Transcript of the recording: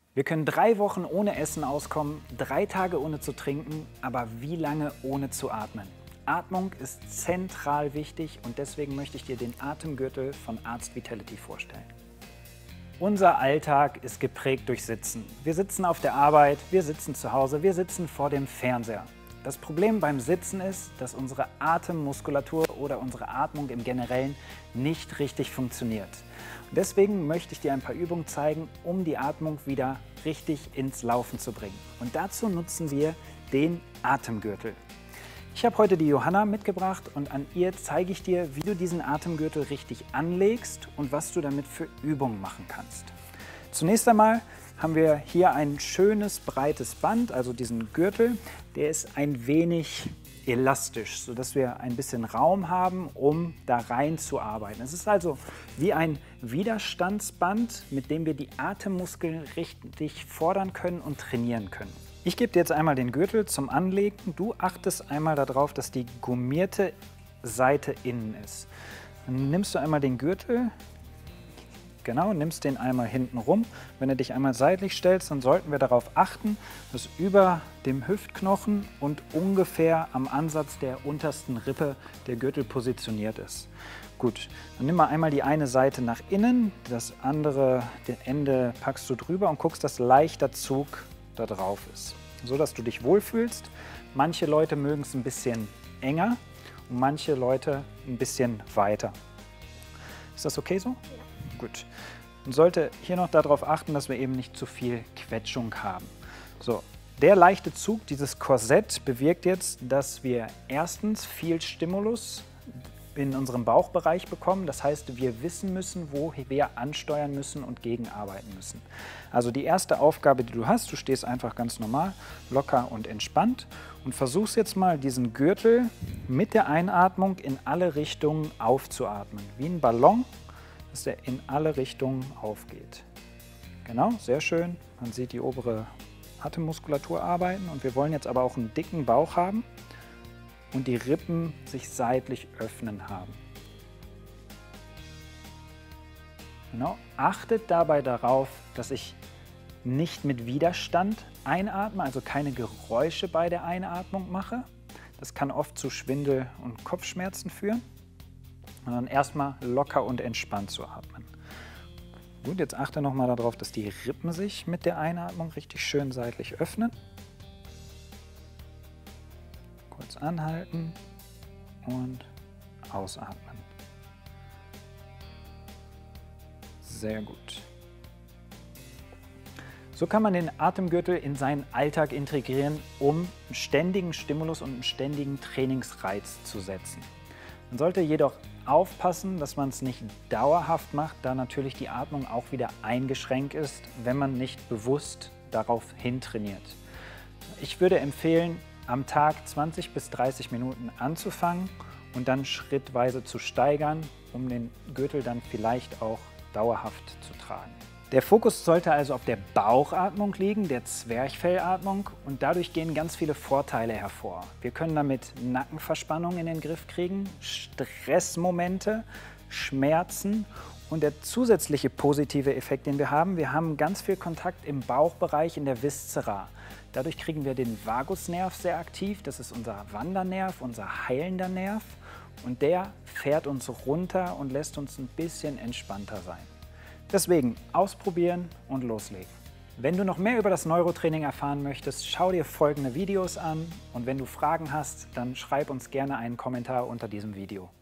Wir können 3 Wochen ohne Essen auskommen, 3 Tage ohne zu trinken, aber wie lange ohne zu atmen? Atmung ist zentral wichtig und deswegen möchte ich dir den Atemgürtel von Arzt Vitality vorstellen. Unser Alltag ist geprägt durch Sitzen. Wir sitzen auf der Arbeit, wir sitzen zu Hause, wir sitzen vor dem Fernseher. Das Problem beim Sitzen ist, dass unsere Atemmuskulatur oder unsere Atmung im Generellen nicht richtig funktioniert. Und deswegen möchte ich dir ein paar Übungen zeigen, um die Atmung wieder richtig ins Laufen zu bringen. Und dazu nutzen wir den Atemgürtel. Ich habe heute die Johanna mitgebracht und an ihr zeige ich dir, wie du diesen Atemgürtel richtig anlegst und was du damit für Übungen machen kannst. Zunächst einmal haben wir hier ein schönes, breites Band, also diesen Gürtel. Der ist ein wenig elastisch, sodass wir ein bisschen Raum haben, um da rein zu arbeiten. Es ist also wie ein Widerstandsband, mit dem wir die Atemmuskeln richtig fordern können und trainieren können. Ich gebe dir jetzt einmal den Gürtel zum Anlegen. Du achtest einmal darauf, dass die gummierte Seite innen ist. Dann nimmst du einmal den Gürtel. Genau, nimmst den einmal hinten rum. Wenn du dich einmal seitlich stellst, dann sollten wir darauf achten, dass über dem Hüftknochen und ungefähr am Ansatz der untersten Rippe der Gürtel positioniert ist. Gut, dann nimm mal einmal die eine Seite nach innen, das andere Ende packst du drüber und guckst, dass leichter Zug da drauf ist, so dass du dich wohlfühlst. Manche Leute mögen es ein bisschen enger und manche Leute ein bisschen weiter. Ist das okay so? Gut. Man sollte hier noch darauf achten, dass wir eben nicht zu viel Quetschung haben. So, der leichte Zug, dieses Korsett, bewirkt jetzt, dass wir erstens viel Stimulus in unserem Bauchbereich bekommen. Das heißt, wir wissen müssen, wo wir ansteuern müssen und gegenarbeiten müssen. Also die erste Aufgabe, die du hast, du stehst einfach ganz normal, locker und entspannt und versuchst jetzt mal diesen Gürtel mit der Einatmung in alle Richtungen aufzuatmen. Wie ein Ballon, dass der in alle Richtungen aufgeht. Genau, sehr schön. Man sieht die obere Atemmuskulatur arbeiten und wir wollen jetzt aber auch einen dicken Bauch haben und die Rippen sich seitlich öffnen haben. Genau, achtet dabei darauf, dass ich nicht mit Widerstand einatme, also keine Geräusche bei der Einatmung mache. Das kann oft zu Schwindel und Kopfschmerzen führen. Und dann erstmal locker und entspannt zu atmen. Gut, jetzt achte nochmal darauf, dass die Rippen sich mit der Einatmung richtig schön seitlich öffnen. Kurz anhalten und ausatmen. Sehr gut. So kann man den Atemgürtel in seinen Alltag integrieren, um einen ständigen Stimulus und einen ständigen Trainingsreiz zu setzen. Man sollte jedoch aufpassen, dass man es nicht dauerhaft macht, da natürlich die Atmung auch wieder eingeschränkt ist, wenn man nicht bewusst darauf hintrainiert. Ich würde empfehlen, am Tag 20 bis 30 Minuten anzufangen und dann schrittweise zu steigern, um den Gürtel dann vielleicht auch dauerhaft zu tragen. Der Fokus sollte also auf der Bauchatmung liegen, der Zwerchfellatmung, und dadurch gehen ganz viele Vorteile hervor. Wir können damit Nackenverspannung in den Griff kriegen, Stressmomente, Schmerzen und der zusätzliche positive Effekt, den wir haben ganz viel Kontakt im Bauchbereich, in der Viszera. Dadurch kriegen wir den Vagusnerv sehr aktiv, das ist unser Wandernerv, unser heilender Nerv, und der fährt uns runter und lässt uns ein bisschen entspannter sein. Deswegen ausprobieren und loslegen. Wenn du noch mehr über das Neurotraining erfahren möchtest, schau dir folgende Videos an und wenn du Fragen hast, dann schreib uns gerne einen Kommentar unter diesem Video.